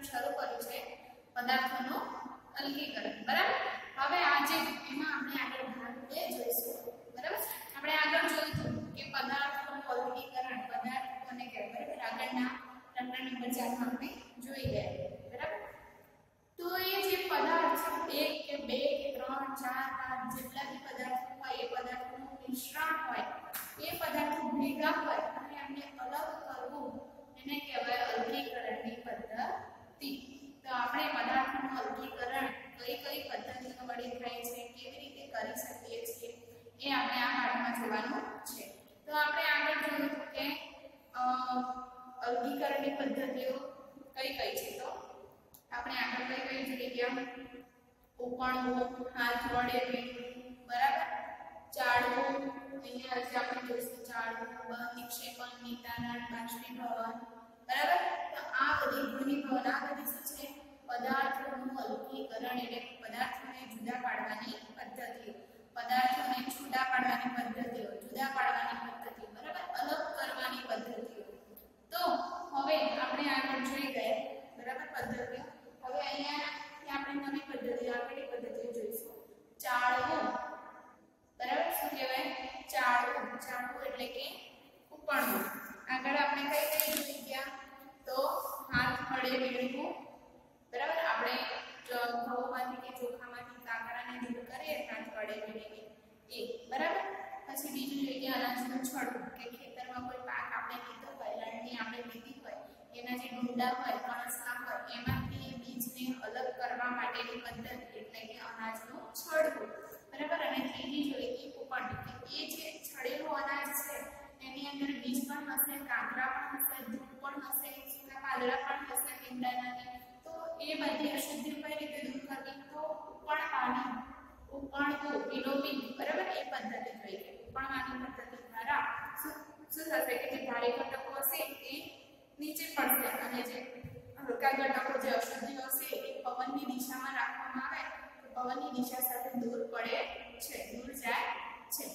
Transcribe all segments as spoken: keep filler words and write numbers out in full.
શરૂ કર્યું છે પદાર્થોનું અલગીકરણ, બરાબર। હવે આજે એમાં આપણે આગળ ભાગ બે જોઈશું, બરાબર। આપણે આગળ જોયું કે પદાર્થોનું અલગીકરણ પદાર્થ કોને કહેવાય, બરાબર। આગળના પ્રકરણ નંબર ચાર માં આપણે જોઈ ગયા, બરાબર। તો એ જે પદાર્થ એક કે બે કે ત્રણ ચાર પાંચ જેટલા બી પદાર્થો હોય એ પદાર્થોનું મિશ્રણ હોય, એ પદાર્થો ભેગા હોય અને એમને અલગ કરવું એને કહેવાય અલગીકરણની પદ્ધતિ। તો આપણે પદાર્થોનું અલગીકરણ કઈ કઈ પદ્ધતિઓ વડે થાય છે, કેવી રીતે કરી શકીએ છીએ એ આપણે આ પાઠમાં જોવાનું છે। તો આપણે આગળ જોયું કે અલગીકરણની પદ્ધતિઓ કઈ કઈ છે, તો આપણે આગળ કઈ કઈ જોઈ ગયા, ઉકળવું, હાથ વડે પીવું, બરાબર, ચાળવું, અહીંયા આજે આપણે જોઈશું ચાળવું, નિક્ષેપણ, નિતારણ, બાષ્પીભવન, બરાબર। તો આ બધી ઘનીભવન આ બધી શું છે પદાર્થોનું અલગીકરણ એટલે પદાર્થોને જુદા પાડવાની પદ્ધતિઓ, પદાર્થોને છૂટા પાડવાની પદ્ધતિઓ, જુદા પાડવાની પદ્ધતિઓ, બરાબર, અલગ કરવાની પદ્ધતિઓ। તો હવે આપણે આગળ જોઈ ગયા, બરાબર, પદ્ધતિઓ। હવે અહીંયા આપણે નવી પદ્ધતિઓ આગળની પદ્ધતિઓ જોઈશું, ચાળવું, બરાબર, શું કહેવાય ચાળવું, ચાળવું એટલે કે ઉકળવું। આગળ આપણે કઈ કઈ જોઈ ગયા, તો હાથ વડે વીણવું, બરાબર, આપણે ઘઉંમાંથી કે ચોખામાંથી કાકરાને દૂર કરીએ હાથ વડે વીણીને એ, બરાબર। પછી બીજું જોઈ ગયા અનાજનું છડવું, કે ખેતરમાં કોઈ પાક આપણે લીધો હોય, લણણી આપણે લીધી હોય, એના જે ડૂંડા હોય, કણસા હોય, એમાંથી બીજને અલગ કરવા માટેની પદ્ધતિ એટલે કે અનાજનું છડવું, બરાબર। અને ત્રીજી જોઈ કે ઉકળવું, કે એ જે છડેલું અનાજ છે એની અંદર બીજ પણ હશે, કાંકરા પણ હશે, ધૂળ પણ હશે, સૂકા પાંદડા પણ હશે ઈંડાના, તો એ બધી અશુદ્ધિઓ કઈ રીતે દૂર કરવી, તો ઉકળવાની, ઉકળવું, વિલોપી, બરાબર, એ પદ્ધતિ જોઈ ગઈ। ઉકળવાની પદ્ધતિ દ્વારા શું શું થશે કે જે ભારે ઘટકો હશે એ નીચે પડશે અને જે હલકા ઘટકો જે અશુદ્ધિઓ હશે એ પવનની દિશામાં રાખવામાં આવે તો પવનની દિશા સાથે દૂર પડે છે, દૂર જાય છે।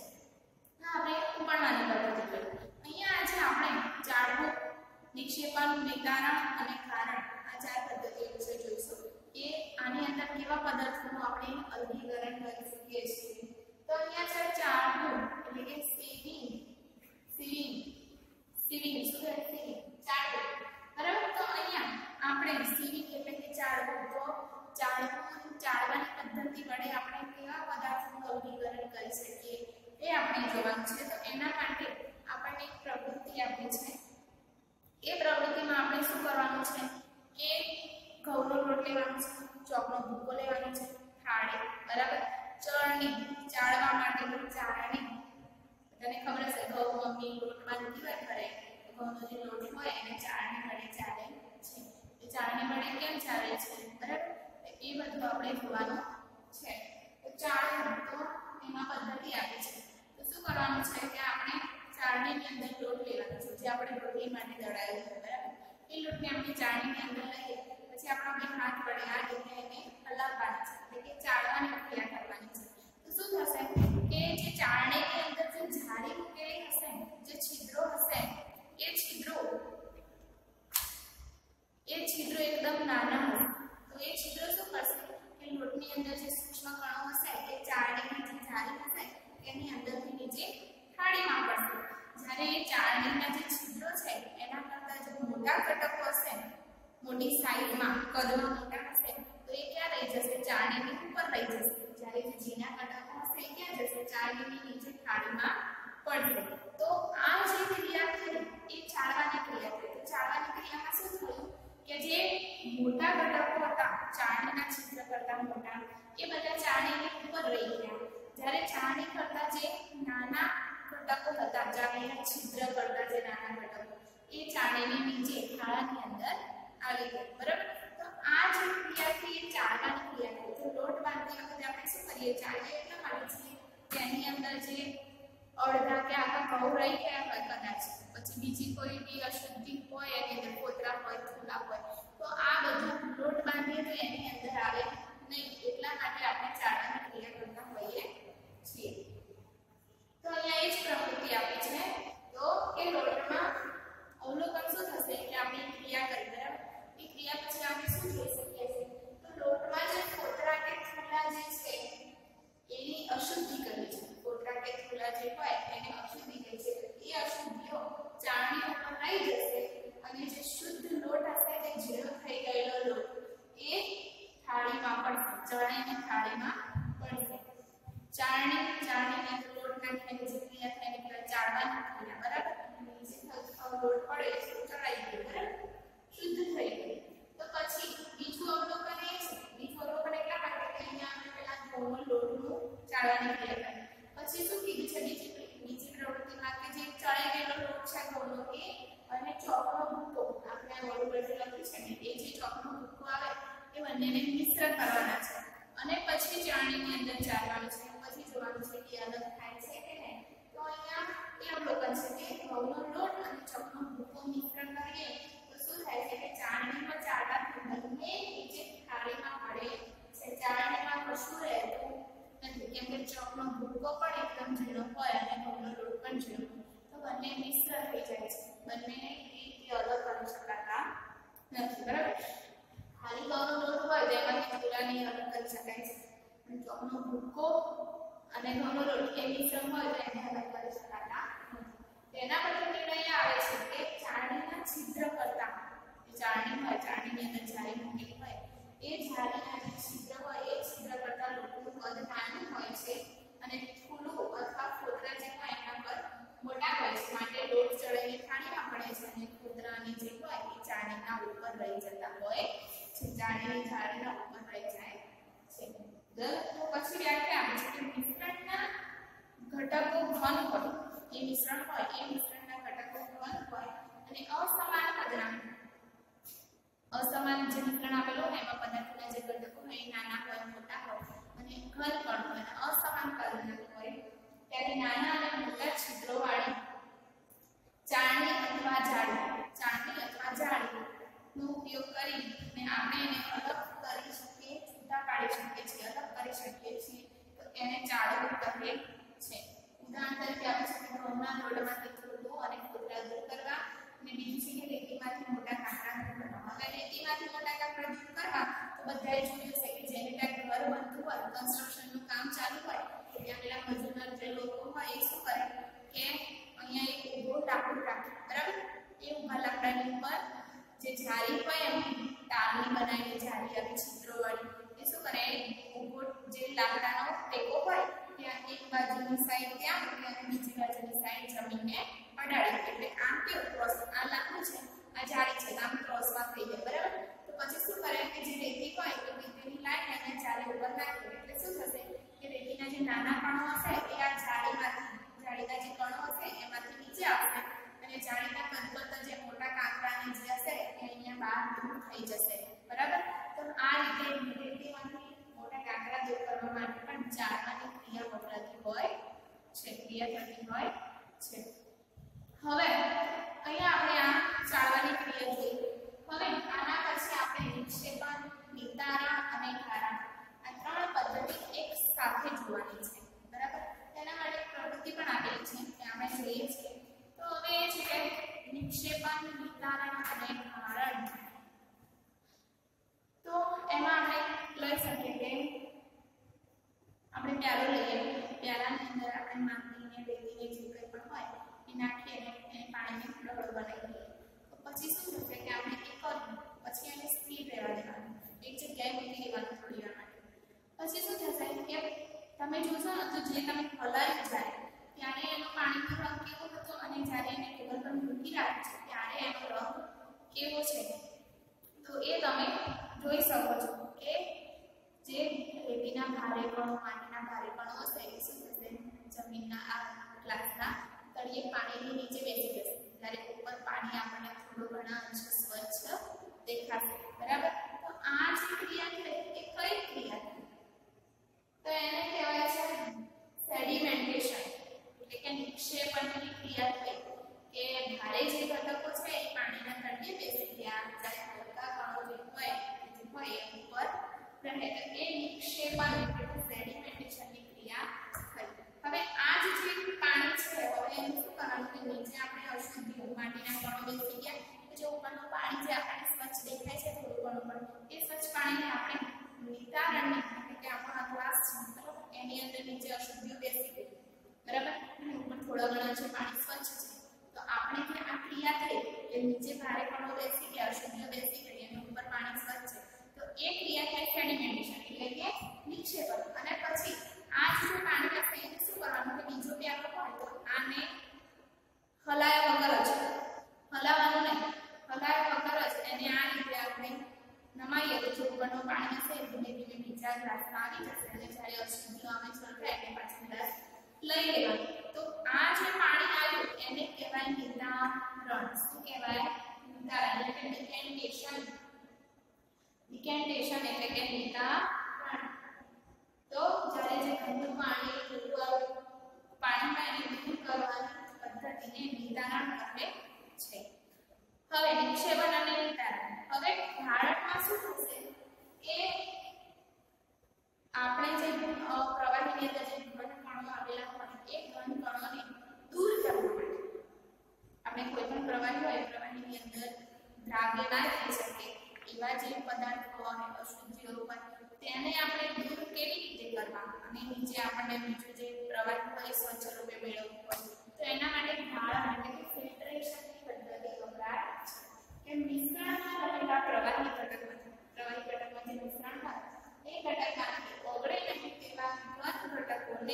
હવે ઉકળવાની પદ્ધતિ જોઈ। અહીંયા આજે આપણે ચાળવું, નિક્ષેપણ, નિતારણ અને કારણ આ ચાર પદ્ધતિઓ વિશે જોઈશું કે આની અંદર કેવા પદાર્થોનું આપણે અલગીકરણ કરી શકીએ છીએ। તો અહીંયા છે ચાળવું એટલે કે સીવિંગ, સીવિંગ, સીવિંગ શું છે સીવિંગ, ચાળવું, બરાબર। તો અહીંયા આપણે સીવિંગ એટલે કે ચાળવું, તો ચાળવું ચાળવાની પદ્ધતિ વડે આપણે કેવા પદાર્થોનું અલગીકરણ કરી શકીએ એ આપણે જોવાનું છે। તો એના માટે આપણને એક પ્રવૃત્તિ આપી છે, એ પ્રવૃત્તિમાં આપણે શું કરવાનું છે કે ઘઉંનો લોટ લેવાનો છે, ચોકનો ભૂકો લેવાનો છે, થાળી, બરાબર, ચરણી ચાળવા માટેની ચાળણી, તને ખબર હશે ઘઉં મમ્મી લોટ બાંધતી હોય ઘરે, ઘઉંનો જે લોટ હોય એને ચાળણી વડે ચાળે છે, એ ચાળણી વડે કેમ ચાળે છે, બરાબર, એ બધું આપણે જોવાનું છે। તો ચાળવું, તો એમાં પદ્ધતિ આપી છે, તો શું કરવાનું છે કે આપણે ચાળણીની અંદર લોટ લેવાનો છે જે આપણે રોટલી માટે દળાયો છે, બરાબર, એ લોટને આપણે ચાળણીની અંદર લઈએ, પછી આપણે બે હાથ વડે આ રીતે એને હલાવવાની છે એટલે કે ચાળવાની ક્રિયા કરવાની છે। તો શું થશે કે જે ચાળણીની અંદર જે જાળી મૂકેલી હશે, જે છિદ્રો હશે, એ છિદ્રો એ છિદ્રો એકદમ નાના હશે, તો એ છિદ્રો શું કરશે કે લોટની અંદર જે સૂક્ષ્મ કણો હશે એ ચાળણીની જે જાળી હશે એની અંદરથી નીચે થાળીમાં પડશે। જ્યારે એ ચાળણીના જે છિદ્રો છે એના કરતા જે મોટા ઘટકો હશે, મોટી સાઈઝમાં કદમાં મોટા હશે, તો એ ક્યાં રહી જશે, ચાળણીની ઉપર રહી જશે, જ્યારે જે ઝીણા ઘટકો હશે એ ક્યાં જશે, ચાળણીની નીચે થાળીમાં પડશે। તો આ જે ક્રિયા થઈ એ ચાળવાની ક્રિયા થઈ। તો ચાળવાની ક્રિયામાં શું થયું કે જે મોટા ઘટકો હતા ચાળણીના છિદ્ર કરતા મોટા, એ બધા ચાળણીની ઉપર રહી ગયા, જ્યારે ચાળણી કરતા જે નાના ઘટકો હતા, ચાળણીના છિદ્ર કરતા જે નાના ઘટકો એ ચાળણીની નીચે થાળાની અંદર આવી ગયા, બરાબર। તો આ જે ક્રિયાથી એ ચાળવાની ક્રિયા થઈ। તો લોટ બાંધતી વખતે આપણે શું કરીએ, ચાળણી એટલા માટે છીએ કે એની અંદર જે અડધા કે આખા ઘઉં રહી ગયા હોય કદાચ, પછી બીજી કોઈ બી અશુદ્ધિ હોય એની અંદર કોતરા હોય, થૂલા હોય, તો આ બધું લોટ બાંધીએ તો એની અંદર આવે નહીં, એટલા માટે આપણે ચાળવાની ક્રિયા કરતા હોઈએ છીએ। તો અહીંયા એ જ પ્રવૃત્તિ આપી છે, તો એ લોટમાં અવલોકન શું થશે કે આપણે ક્રિયા કરી, બરાબર, એ ક્રિયા પછી આપણે શું પછી શું કીધું છે બીજી બીજી પ્રવૃત્તિમાં કે જે ચણાઈ ગયેલો લોટ છે ઘઉંનો એ અને ચોકનો ભૂકો આપણે આ બોર્ડ પર લખ્યું છે ને એ જે ચોકનો ભૂકો આવે એ બંનેને મિશ્ર કરવાના છે અને પછી ચાળણીની અંદર ચાળવાનું છે પછી જોવાનું છે કે અલગ થાય છે કે નહીં તો અહીંયા એ અવલોકન છે કે ઘઉંનો લોટ અને ચોકનો ભૂકો મિશ્ર કરીએ તો શું થાય છે કે ચાળણીમાં ચાળવાથી બંને નીચે થાળીમાં મળે છે ચાળણીમાં કશું રહેતું નથી કેમ કે ચોકનો ભૂકો પણ એકદમ ઝીણો હોય અને ઘઉંનો લોટ પણ ઝીણો તો બંને મિશ્ર થઈ જાય છે બંનેને એ અલગ કરી શકાતા નથી બરાબર ખાલી ઘઉંનો લોટ હોય તેમાંથી પૂરાની અલગ કરી શકાય છે અને ચોકનો ભૂકો અને ઘઉંનો લોટ એ મિશ્ર હોય તો એને અલગ કરી શકાતા નથી તેના પરથી નિર્ણય આવે છે કે ચાળણીના છિદ્ર કરતા જે ચાળણી હોય ચાળણીની અંદર જાળી મૂકેલી હોય એ જાળીના જે છિદ્ર હોય એ છિદ્ર કરતા લોટનું કદ નાનું હોય છે અને ફૂલું અથવા ફોતરા જે હોય એના પર મોટા હોય છે માટે લોટ ચડાઈને થાળીમાં પડે છે અને ફોતરાની જે હોય એ ચાળણીના ઉપર રહી જતા હોય છે ચાળણીની જાળીના ઉપર રહી જાય છે તો પછી વ્યાખ્યા આપે છે કે મિશ્રણના ઘટકો ઘન હોય એ મિશ્રણ હોય એ મિશ્રણના ઘટકો ઘન હોય અને અસમાન કદના અસમાન જે મિશ્રણ આપેલું હોય એમાં પદાર્થોના જે ઘટકો હોય એ નાના હોય મોટા હોય અને ઘન પણ હોય અને અસમાન કદના હોય ત્યારે નાના અને મોટા છિદ્રોવાળી ચાળણી અથવા જાળી ચાળણી અથવા જાળી નો ઉપયોગ કરીને આપણે એને અલગ કરી શકીએ છૂટા પાડી શકીએ છીએ અલગ કરી શકીએ છીએ તો એને ચાળવું કહે છે ઉદાહરણ તરીકે આપણે છે કે ઘઉંના લોટમાંથી ધૂળો અને ફોતરા દૂર કરવા અને બીજું છે કે રેતીમાંથી મોટા કાંકરા દૂર કરવા હવે રેતીમાંથી મોટા કાંકરા દૂર કરવા તો બધાએ જોયું છે કે જેને ત્યાં ઘર બનતું હોય કન્સ્ટ્રક્શનનું કામ ચાલુ હોય ત્યાં પેલા મજૂર જે લોકો હોય એ શું કરે કે અહીંયા એક ઊભો લાકડું રાખે બરાબર એ ઊભા લાકડાની ઉપર જે જાળી હોય એમ તારની બનાવેલી જાળી આવી છિદ્રોવાળી એ શું કરે ઊભો જે લાકડાનો ટેકો હોય ત્યાં એક બાજુની સાઈડ ત્યાં મૂકે અને બીજી બાજુની સાઈડ જમીનને અડાડે એટલે આમ કેવું ક્રોસ આ લાકડું છે આ જાળી છે આમ ક્રોસમાં થઈ જાય બરાબર તો પછી શું કરે કે જે રેતી હોય તો રેતીની લાઈન અને જાળી ઉપર નાખે એટલે શું થશે કે રેતીના જે નાના કણો હશે એ આ જાળીમાંથી જાળીના જે કણો હશે એમાંથી નીચે આવશે અને જાળીના કદ કરતા જે મોટા કાંકરાની જે હશે એ અહીંયા બહાર દૂર થઈ જશે બરાબર તો આ રીતે રેતીમાંથી મોટા કાંકરા દૂર કરવા માટે પણ ચાળવાની ક્રિયા વપરાતી હોય છે ક્રિયા થતી હોય છે હવે અહીંયા આપણે આ ચાળવાની ક્રિયા જોઈ હવે આના પછી આપણે નિક્ષેપણ નિતારા અને ધારા આ ત્રણ પદ્ધતિ એક સાથે જોવાની છે બરાબર તેના માટે પ્રવૃત્તિ પણ આપેલી છે કે આપણે જોઈએ છીએ તો હવે એ છે કે નિક્ષેપણ નિતારણ અને ધારણ તો એમાં આપણે લઈ શકીએ કે આપણે પ્યાલો લઈએ પ્યાલાની અંદર આપણે માટીને રેતીને જે કંઈ પણ હોય એ નાખીએ અને એને પાણીને રગડ બનાવી દઈએ તો પછી શું થશે કે આપણે એ કર્યું પછી એને સ્થિર રહેવા દેવાનું એક જગ્યાએ મૂકી દેવાનું થોડી વાર માટે પછી શું થશે કે તમે જોશો ને તો જે તમે હલાવી જાય ત્યારે એનો પાણીનો રંગ કેવો હતો અને જ્યારે એને ટેબલ પર મૂકી રાખે છે ત્યારે એનો રંગ કેવો છે તો એ તમે જોઈ શકો છો કે જે રેતીના ભારે કણો માટીના ભારે કણો હશે એ શું થશે જમીનના આ ગ્લાસના તળિયે પાણીની નીચે બેસી જશે જ્યારે ઉપર પાણી આપણને થોડું ઘણા અંશે સ્વચ્છ દેખાશે બરાબર તો આ જે ક્રિયા છે એ કઈ ક્રિયા છે તો એને કહેવાય છે સેડિમેન્ટેશન એટલે કે નિક્ષેપણની ક્રિયા થઈ કે ભારે જે ઘટકો છે એ પાણીના તળિયે બેસી ગયા જ્યારે હલકા કણો જે હોય જે હોય એ ઉપર રહે તો એ નિક્ષેપણ એટલે સેડિમેન્ટેશનની ક્રિયા થઈ હવે આ જે પાણી છે હવે એનું શું કરવાનું કે નીચે આપણે અશુદ્ધિ માટીના કણો બેસી ગયા તો જે ઉપરનું પાણી જે આપણને સ્વચ્છ દેખાય છે થોડું ઘણું પણ એ સ્વચ્છ પાણીને આપણે નિતારણની એટલે કે આપણો આ ગ્લાસ છે એની અંદર નીચે અશુદ્ધિઓ બેસી ગઈ બરાબર અને ઉપર થોડા ઘણા છે પાણી સ્વચ્છ છે તો આપણે જે આ ક્રિયા થઈ કે નીચે ભારે કણો બેસી ગયા અશુદ્ધિઓ બેસી ગઈ અને ઉપર પાણી સ્વચ્છ છે તો એ ક્રિયા થાય સેડિમેન્ટેશન એટલે કે નિક્ષેપણ અને પછી આ જે પાણી હશે એને શું કરવાનું કે બીજો પ્યાલો હોય તો આને હલાયા વગર જ હલાવવાનું નહીં હલાયા વગર જ એને આ રીતે આપણે નમાઈએ તો જે ઉપરનું પાણી હશે ધીમે ધીમે નીચા ગ્લાસમાં આવી જશે અને જ્યારે અશુદ્ધિઓ અમે છલકાય એટલે પાછું ગ્લાસ લઈ લેવાનું. તો આ જે પાણી આવ્યું એને કહેવાય નિતારણ. શું કહેવાય? નિતારણ એટલે કે ડિકેન્ટેશન. ડિકેન્ટેશન એટલે કે નિતારણ. તો જ્યારે જે ગંદુ પાણી પાણીમાં એને દૂર કરવાની પદ્ધતિને નિતારણ કહે છે. હવે નિક્ષેપણ અને નિતારણ. હવે ભારતમાં શું થશે કે આપણે જે પ્રવાહીની અંદર જે ઘન કણો આવેલા હોય એ ઘન કણોને દૂર કરવા માટે આપણે કોઈ પણ પ્રવાહી હોય પ્રવાહીની અંદર દ્રાવ્ય ના થઈ શકે એવા જે પદાર્થો હોય અશુદ્ધિઓ હોય તેને આપણે દૂર કેવી રીતે કરવા અને નીચે આપણને બીજું જે પ્રવાહી હોય સ્વચ્છ રૂપે મેળવવું હોય તો એના માટે ઢાળણ એટલે કે ફિલ્ટરેશનની પદ્ધતિ વપરાય છે. કે મિશ્રણમાં રહેલા પ્રવાહી ઘટકમાંથી પ્રવાહી ઘટકમાં જે મિશ્રણ હોય એ ઘટકમાંથી ઓગળે નહીં તેવા ઘન ઘટકોને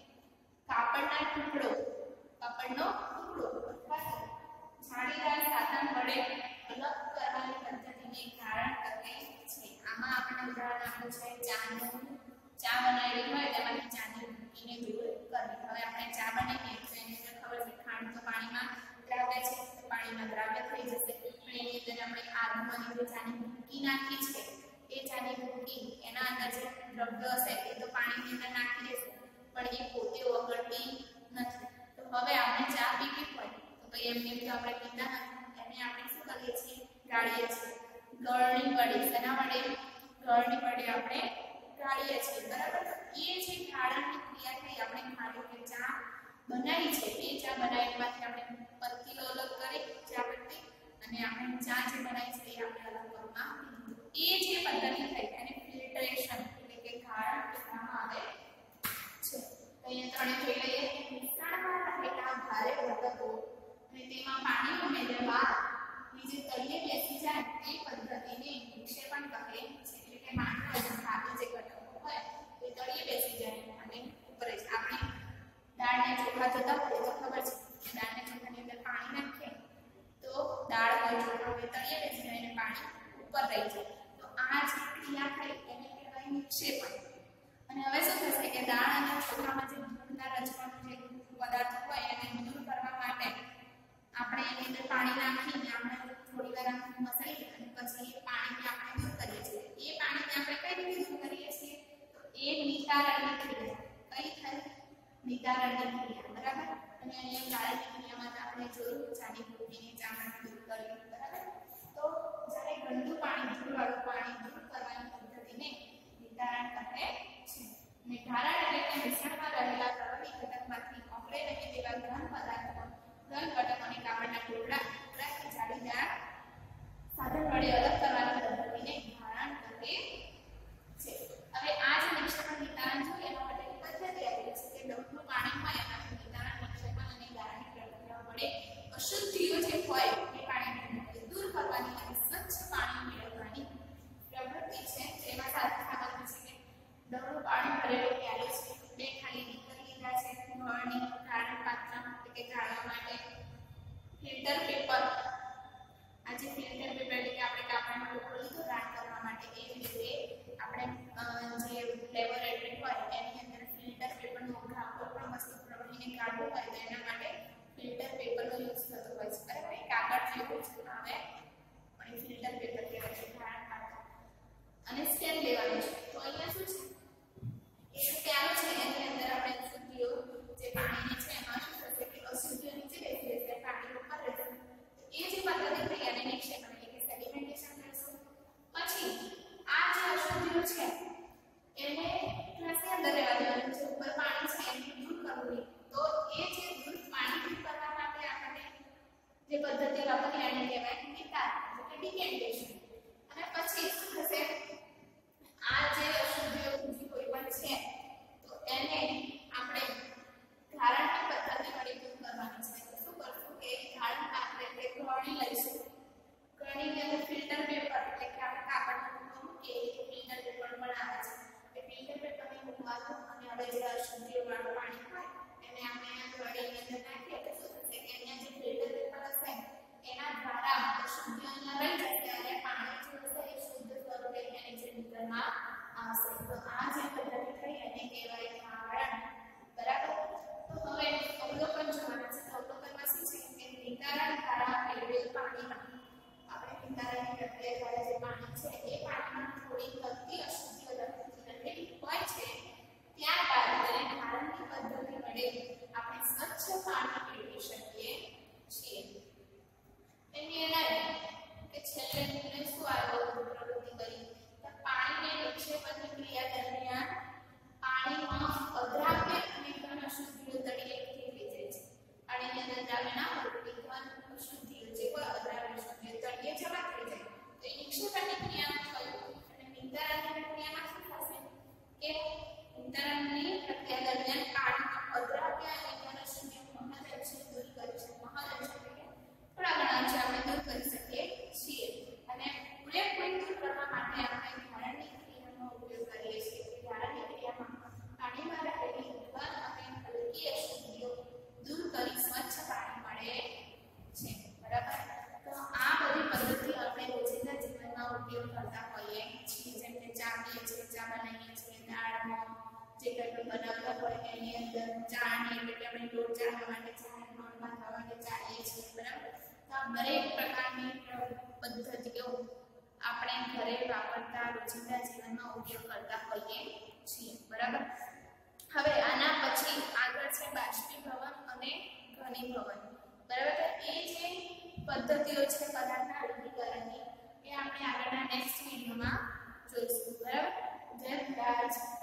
કાપડના ટુકડો કાપડનો ટુકડો અથવા જાળીદાર સાધન વડે અલગ કરવાની પદ્ધતિને ઢાળણ કહે છે. આમાં આપણે ઉદાહરણ આપ્યું છે ચાનું ચા બનાવેલી હોય તેમાંથી ચાની ભૂકીને દૂર કરવી. હવે આપણે ચા બનાવીએ તો એની અંદર ખબર છે ખાંડ તો પાણીમાં દ્રાવ્ય છે તો પાણીમાં દ્રાવ્ય થઈ જશે પણ એની અંદર આપણે આગમાં જે ચાની ભૂકી નાખી છે એ ચાની ભૂકી એના અંદર જે દ્રવ્ય હશે એ તો પાણીની અંદર નાખી દેશે પણ એ પોતે ઓગળતી નથી. તો હવે આપણે ચા પીવી હોય તો ભાઈ એમને તો આપણે પીતા નથી એને આપણે શું કરીએ છીએ ગાળીએ છીએ. ગળણી વડે શેના વડે ગળણી વડે આપણે ગાળીએ છીએ બરાબર. એ જે ગાળણની ક્રિયા થઈ આપણે ખાલી કે ચા બનાવી છે એ ચા બનાવવાથી આપણે પત્તીઓ અલગ કરી ચા પત્તી અને આપણે ચા જે બનાવી છે એ આપણે અલગ કરવામાં એ જે પદ્ધતિ થઈ એને ફિલ્ટરેશન એટલે કે ગાળણ કહેવામાં આવે છે. તો અહીંયા ત્રણે જોઈ લઈએ મિશ્રણમાં રહેલા ભારે ઘટકો અને તેમાં પાણી ઉમેર્યા બાદ નીચે તળિયે બેસી જાય એ પદ્ધતિને નિક્ષેપણ કહે છે. એટલે કે માત્ર ભારે જે ઘટકો હોય એ તળિયે બેસી જાય અને ઉપર જ આપણે દાળને ચોખા થતા હોય તો ખબર છે કે દાળને ચોખાની અંદર પાણી નાખીએ તો દાળ હોય ચોખા હોય તળિયે બેસી જાય અને પાણી ઉપર રહી જાય. તો આ જે ક્રિયા થઈ એને કહેવાય નિક્ષેપણ. અને હવે શું થશે કે દાળ અને ચોખામાં જે ધૂળના રચવાનું જે પદાર્થ હોય એને દૂર કરવા માટે આપણે એની અંદર પાણી નાખીને આપણે થોડી વાર મસળી અને પછી એ પાણીને આપણે દૂર કરીએ છીએ. એ પાણીને આપણે કઈ રીતે દૂર કરીએ છીએ તો એ નિતારણની ક્રિયા કઈ થાય નિતારણની ક્રિયા બરાબર. અને અહીંયા ગાળણની ક્રિયામાં આપણે જોયું ચાની ભૂકીને ચામાંથી દૂર કરવી બરાબર. તો જ્યારે ગંદુ પાણી ધૂળવાળું પાણી દૂર કરવાની પદ્ધતિને નિતારણ કહે છે. અને ઢારણ એટલે કે મિશ્રણમાં રહેલા પ્રવાહી ઘટકમાંથી ઓગળે નહીં તેવા ઘન પદાર્થો ઘન ઘટકોને કાપડના ટુકડા ટુકડા કે જાળીદાર સાધન વડે અલગ કરવાની પદ્ધતિને ઢારણ કહે છે. હવે આ જે નિક્ષેપણ નિતારણ છે એના માટેની પદ્ધતિ આપેલી છે કે ડબલું પાણી હોય એમાંથી નિતારણ નિક્ષેપણ અને ગાળણની પ્રક્રિયા વડે અશુદ્ધિઓ જે હોય એ પાણીને દૂર કરવાની અને સ્વચ્છ પાણી મેળવવાની પ્રવૃત્તિ છે. તેમાં સાથે સામગ્રી છે કે ડબલું પાણી ભરેલો પ્યાલો છે બે ખાલી નીકળ લીધા છે ગળણી ગાળણ પાત્ર એટલે કે ગાળવા માટે ફિલ્ટર પેપર આ જે ફિલ્ટર પેપર એટલે કે આપણે કાપડનો ટુકડો લીધો રાખ કરવા માટે એ રીતે આપણે જે લેબોરેટરી હોય એની અંદર ફિલ્ટર પેપરનો ઉપયોગ કોઈ પણ વસ્તુ પ્રવાહીને કાઢવું હોય તો એના માટે ફિલ્ટર પેપરનો યુઝ થતો હોય છે બરાબર. એ કાગળ જેવું જ આવે પણ એ ફિલ્ટર પેપર કહેવાય છે ગાળણ પાત્ર. અને સ્ટેપ લેવાનું છે તો અહીંયા શું છે એ પ્યાલો છે એની અંદર આપણે અશુદ્ધિઓ જે પાણીની છે એમાં શું થશે કે અશુદ્ધિઓ નીચે બેસી જશે પાણી ઉપર રહેશે. એ જે પદ્ધતિ થઈ અને નિક્ષેપણ એટલે કે સેડિમેન્ટેશન કરશું. પછી આ જે અશુદ્ધિઓ છે એને ગ્લાસની અંદર રહેવા દેવાનું છે. ઉપર પાણી છે એને દૂર કરવું તો એ જે દૂર પાણી દૂર કરવા માટે આપણને જે પદ્ધતિ લખી એને કહેવાય નિતારણ એટલે કે ડિકેન્ટેશન. અને પછી શું થશે આ જે અશુદ્ધિઓ બીજી કોઈ પણ છે તો એને આપણે ધારણની પદ્ધતિ વડે દૂર કરવાની છે. તો શું કરશું કે ધારણ પાત્ર એટલે ગળણી લઈશું. ગળણીની અંદર ફિલ્ટર પેપર એટલે કે આપણે કાપડનો ટુકડો મૂકીએ એ ફિલ્ટર પેપર પણ આવે છે. એ ફિલ્ટર પેપરને મૂકવાનું અને હવે જે અશુદ્ધિઓ વાળું પાણી હોય એને આપણે અહીંયા ગળણીની અંદર નાખીએ તો શું થશે કે અહીંયા જે ફિલ્ટર પેપર હશે એના દ્વારા અશુદ્ધિઓ અહીંયા રહી જશે અને પાણી જે હશે એ શુદ્ધ સ્વરૂપે અહીંયા નીચે નીકળમાં આવશે. તો આ જે પદ્ધતિ થઈ એને કહેવાય ઢાળણ બરાબર. નિતારણની પ્રક્રિયા દ્વારા જે પાણી છે એ પાણીમાં થોડી તરતી અશુદ્ધિઓ રહેલી હોય છે, ત્યારબાદ તેને ધારણની પદ્ધતિ વડે આપણે સ્વચ્છ પાણી મેળવી શકીએ છીએ. એની અંદર કે છેલ્લે આપણે શું આગળ પ્રવૃત્તિ કરી તો પાણીને નિક્ષેપણની ક્રિયા દરમિયાન પાણીમાં અદ્રાવ્ય અને ઘન અશુદ્ધિઓ તળિયે થઈ જાય છે. પાણીની અંદર દ્રાવ્ય ના હોય તો ઘન અશુદ્ધિઓ જે કોઈ અદ્રાવ્ય અશુદ્ધિઓ તળિયે જમા થઈ જાય તો એ નિક્ષેપણની ક્રિયામાં થયું. અને નિતારણની પ્રક્રિયામાં શું થશે કે નિતારણની પ્રક્રિયા દરમિયાન પાણીમાં અદ્રાવ્ય અને ઘન અશુદ્ધિઓ મહદઅંશે દૂર કરી છે. મહદઅંશ એટલે કે થોડા ઘણા અંશે આપણે દૂર કરી શકીએ છીએ. અને પૂરેપૂરી દૂર કરવા માટે આપણે ધારણની ક્રિયાનો ઉપયોગ કરીએ છીએ. ધારણની ક્રિયામાં પાણીમાં રહેલી ઘન અને હલકી અશુદ્ધિઓ દૂર કરી સ્વચ્છ પાણી મળે છે. બરાબર? તો આ બધી પદ્ધતિ આપણે રોજિંદા જીવનમાં ઉપયોગ કરતા હોઈએ છીએ. જેમ કે ચા પીએ છીએ, ચા બનાવીએ છીએ, દાળમાં જે કંઈ બનાવતા હોય એની અંદર ચાની એટલે કે આપણે લોટ ચાળવા માટે ચાને લોટ બાંધવા માટે ચાળીએ છીએ. બરાબર? તો આ દરેક પ્રકારની પદ્ધતિઓ આપણે ઘરે વાપરતા રોજિંદા જીવનમાં ઉપયોગ કરતા હોઈએ છીએ. બરાબર? હવે આના પછી આગળ છે બાષ્પીભવન અને ઘનીભવન. બરાબર? તો એ જે પદ્ધતિઓ છે પદાર્થના અળગીકરણની એ આપણે આગળના નેક્સ્ટ વિડિયોમાં જોઈશું. બરાબર? જય હિન્દ.